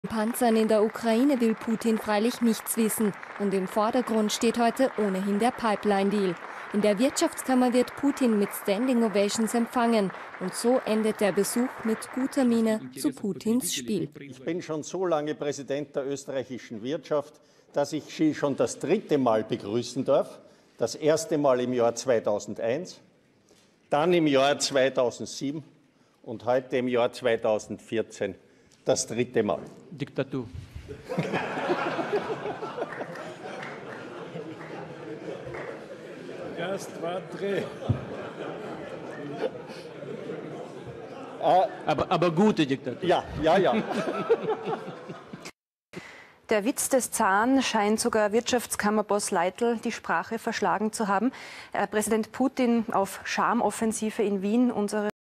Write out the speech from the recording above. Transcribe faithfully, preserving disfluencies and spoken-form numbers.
Panzern in der Ukraine will Putin freilich nichts wissen. Und im Vordergrund steht heute ohnehin der Pipeline-Deal. In der Wirtschaftskammer wird Putin mit Standing Ovations empfangen. Und so endet der Besuch mit guter Miene zu Putins Spiel. Ich bin schon so lange Präsident der österreichischen Wirtschaft, dass ich Sie schon das dritte Mal begrüßen darf. Das erste Mal im Jahr zweitausendeins, dann im Jahr zweitausendsieben und heute im Jahr zweitausendvierzehn das dritte Mal. Diktatur. Gast war Dreh. Aber, aber gute Diktatur. Ja, ja, ja. Der Witz des Zaren scheint sogar Wirtschaftskammerboss Leitl die Sprache verschlagen zu haben. Äh, Präsident Putin auf Charmoffensive in Wien, unsere